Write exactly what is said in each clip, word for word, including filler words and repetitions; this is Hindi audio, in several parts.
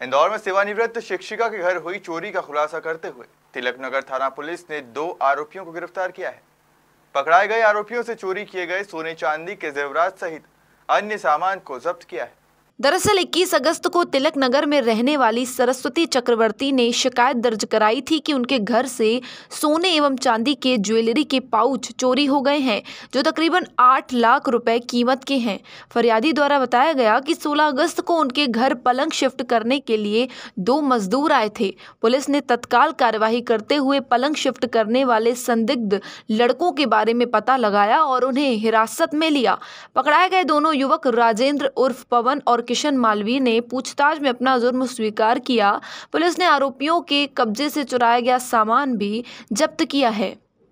इंदौर में सेवानिवृत्त शिक्षिका के घर हुई चोरी का खुलासा करते हुए तिलकनगर थाना पुलिस ने दो आरोपियों को गिरफ्तार किया है। पकड़ाए गए आरोपियों से चोरी किए गए सोने चांदी के जेवरात सहित अन्य सामान को जब्त किया है। दरअसल इक्कीस अगस्त को तिलक नगर में रहने वाली सरस्वती चक्रवर्ती ने शिकायत दर्ज कराई थी कि उनके घर से सोने एवं चांदी के ज्वेलरी के पाउच चोरी हो गए हैं, जो तकरीबन आठ लाख रुपए कीमत के हैं। फरियादी द्वारा बताया गया कि सोलह अगस्त को उनके घर पलंग शिफ्ट करने के लिए दो मजदूर आए थे। पुलिस ने तत्काल कार्यवाही करते हुए पलंग शिफ्ट करने वाले संदिग्ध लड़कों के बारे में पता लगाया और उन्हें हिरासत में लिया। पकड़ाए गए दोनों युवक राजेंद्र उर्फ पवन और किशन मालवीय ने पूछताछ में अपना जुर्म स्वीकार किया। पुलिस ने आरोपियों के कब्जे से चुराया गया सामान भी जब्त किया है।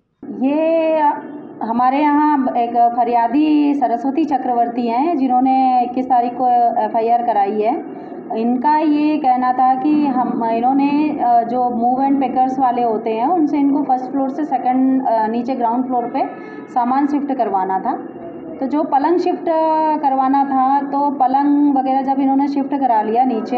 ये हमारे यहाँ एक फरियादी सरस्वती चक्रवर्ती हैं, जिन्होंने इक्कीस तारीख को एफ आई आर कराई है। इनका ये कहना था कि हम इन्होंने जो मूव एंड पेकर्स वाले होते हैं उनसे इनको फर्स्ट फ्लोर से सेकंड नीचे ग्राउंड फ्लोर पे सामान शिफ्ट करवाना था। तो जो पलंग शिफ्ट करवाना था तो पलंग वगैरह जब इन्होंने शिफ्ट करा लिया नीचे,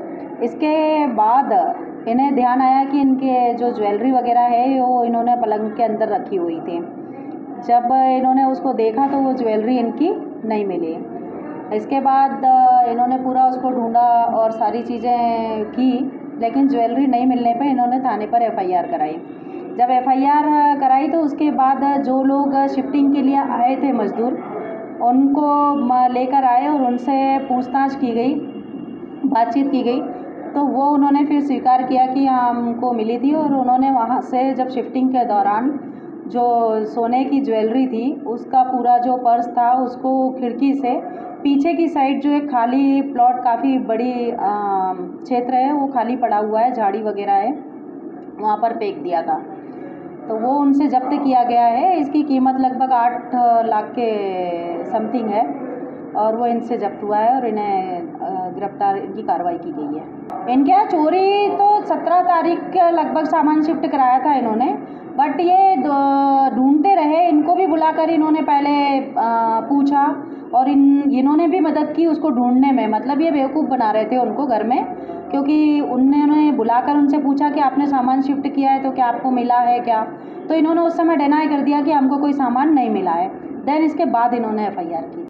इसके बाद इन्हें ध्यान आया कि इनके जो ज्वेलरी वगैरह है वो इन्होंने पलंग के अंदर रखी हुई थी। जब इन्होंने उसको देखा तो वो ज्वेलरी इनकी नहीं मिली। इसके बाद इन्होंने पूरा उसको ढूंढा और सारी चीज़ें की, लेकिन ज्वेलरी नहीं मिलने पे इन्होंने थाने पर एफ आई आर कराई। जब एफ आई आर कराई तो उसके बाद जो लोग शिफ्टिंग के लिए आए थे मजदूर, उनको लेकर आए और उनसे पूछताछ की गई, बातचीत की गई। तो वो उन्होंने फिर स्वीकार किया कि हमको मिली थी और उन्होंने वहाँ से जब शिफ्टिंग के दौरान जो सोने की ज्वेलरी थी उसका पूरा जो पर्स था उसको खिड़की से पीछे की साइड जो एक खाली प्लॉट, काफ़ी बड़ी क्षेत्र है वो खाली पड़ा हुआ है, झाड़ी वगैरह है, वहाँ पर फेंक दिया था। तो वो उनसे जब्त किया गया है। इसकी कीमत लगभग आठ लाख के समथिंग है और वो इनसे जब्त हुआ है और इन्हें गिरफ्तार की कार्रवाई की गई है। इनके यहाँ चोरी तो सत्रह तारीख के लगभग सामान शिफ्ट कराया था इन्होंने, बट ये ढूंढते रहे। इनको भी बुलाकर इन्होंने पहले पूछा और इन इन्होंने भी मदद की उसको ढूंढने में। मतलब ये बेवकूफ़ बना रहे थे उनको घर में, क्योंकि उन्होंने बुलाकर उनसे पूछा कि आपने सामान शिफ्ट किया है तो क्या आपको मिला है क्या, तो इन्होंने उस समय डिनाई कर दिया कि हमको कोई सामान नहीं मिला है। देन इसके बाद इन्होंने एफ आई आर की।